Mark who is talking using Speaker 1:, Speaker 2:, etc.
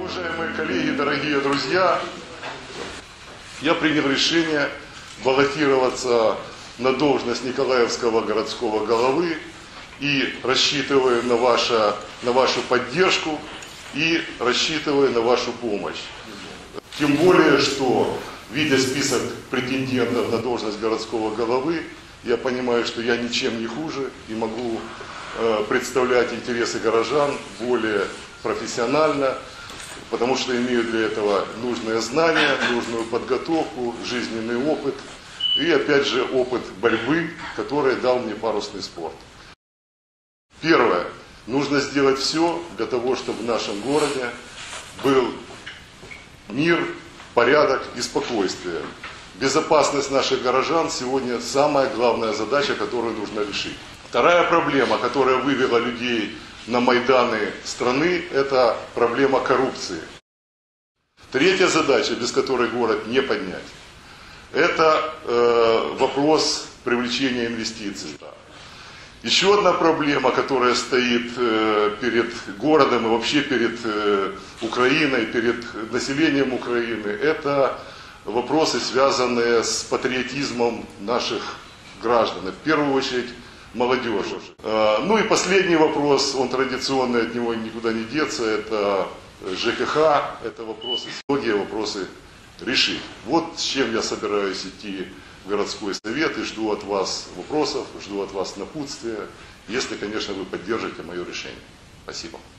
Speaker 1: Уважаемые коллеги, дорогие друзья, я принял решение баллотироваться на должность Николаевского городского головы и рассчитываю на вашу поддержку и рассчитываю на вашу помощь. Тем более, что, видя список претендентов на должность городского головы, я понимаю, что я ничем не хуже и могу представлять интересы горожан более профессионально, потому что имею для этого нужные знания, нужную подготовку, жизненный опыт и, опять же, опыт борьбы, который дал мне парусный спорт. Первое. Нужно сделать все для того, чтобы в нашем городе был мир, порядок и спокойствие. Безопасность наших горожан сегодня самая главная задача, которую нужно решить. Вторая проблема, которая вывела людей на Майданы страны, это проблема коррупции. Третья задача, без которой город не поднять, это вопрос привлечения инвестиций. Еще одна проблема, которая стоит перед городом и вообще перед Украиной, перед населением Украины, это вопросы, связанные с патриотизмом наших граждан, в первую очередь молодежи. Ну и последний вопрос, он традиционный, от него никуда не деться, это ЖКХ, это вопросы, многие вопросы решить. Вот с чем я собираюсь идти в городской совет и жду от вас вопросов, жду от вас напутствия, если, конечно, вы поддержите мое решение. Спасибо.